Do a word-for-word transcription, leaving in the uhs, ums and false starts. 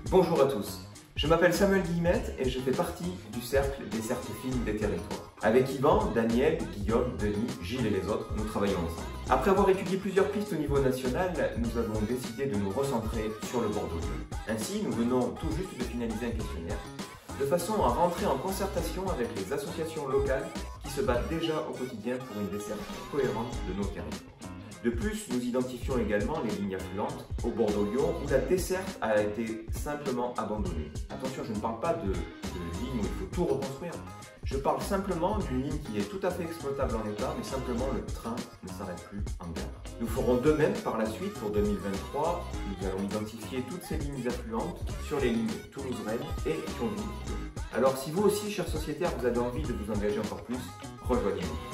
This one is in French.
Bonjour à tous, je m'appelle Samuel Guillemette et je fais partie du cercle des cercles fines des territoires. Avec Yvan, Daniel, Guillaume, Denis, Gilles et les autres, nous travaillons ensemble. Après avoir étudié plusieurs pistes au niveau national, nous avons décidé de nous recentrer sur le Bordeaux. Ainsi, nous venons tout juste de finaliser un questionnaire, de façon à rentrer en concertation avec les associations locales qui se battent déjà au quotidien pour une desserte cohérente de nos territoires. De plus, nous identifions également les lignes affluentes au Bordeaux-Lyon où la desserte a été simplement abandonnée. Attention, je ne parle pas de, de ligne où il faut tout reconstruire. Je parle simplement d'une ligne qui est tout à fait exploitable en état, mais simplement le train ne s'arrête plus en gare. Nous ferons de même par la suite pour deux mille vingt-trois. Nous allons identifier toutes ces lignes affluentes sur les lignes Toulouse-Rennes et Thionville. Alors si vous aussi, chers sociétaires, vous avez envie de vous engager encore plus, rejoignez-nous.